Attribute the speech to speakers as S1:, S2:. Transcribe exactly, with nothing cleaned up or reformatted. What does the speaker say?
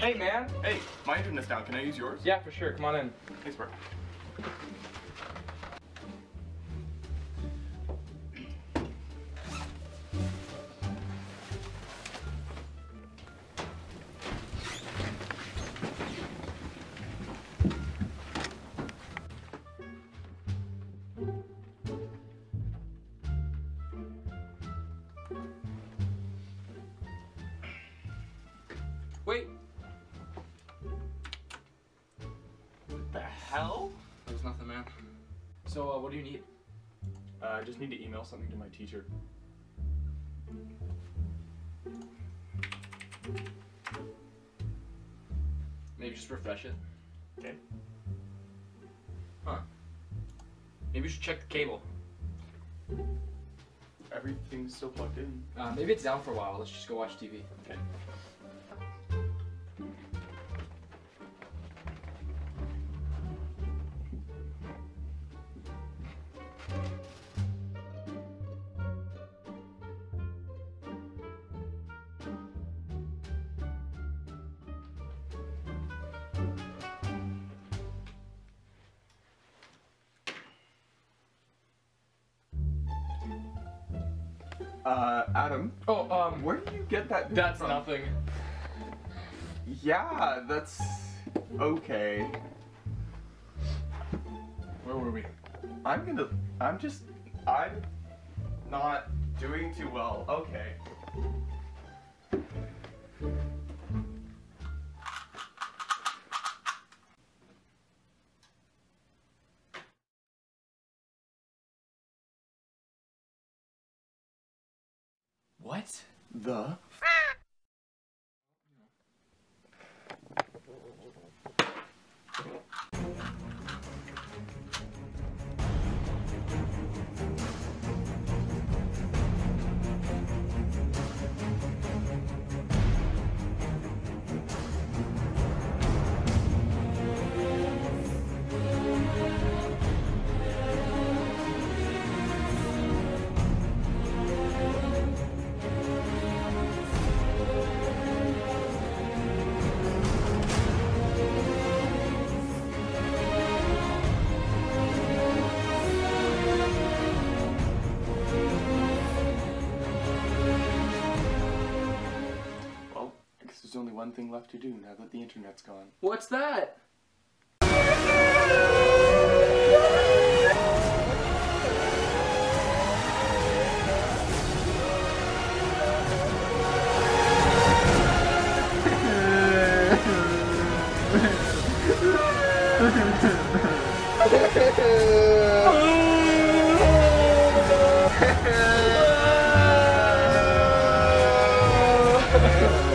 S1: Hey, man.
S2: Hey, my internet's down. Can I use yours?
S1: Yeah, for sure. Come on in.
S2: Thanks, bro.
S1: Wait.
S2: What the hell?
S1: There's nothing, man. So, uh, what do you need?
S2: Uh, I just need to email something to my teacher.
S1: Maybe just refresh it.
S2: Okay.
S1: Huh. Maybe you should check the cable.
S2: Everything's still plugged in.
S1: Uh, maybe it's down for a while. Let's just go watch T V.
S2: Okay. Uh, Adam,
S1: Oh, um,
S2: where did you get that?
S1: that's
S2: from?
S1: nothing.
S2: Yeah, that's okay.
S1: Where were we?
S2: I'm gonna. I'm just. I'm not doing too well. Okay.
S1: What?
S2: The. Well, I guess there's only one thing left to do now that the internet's gone.
S1: What's that?
S2: Ha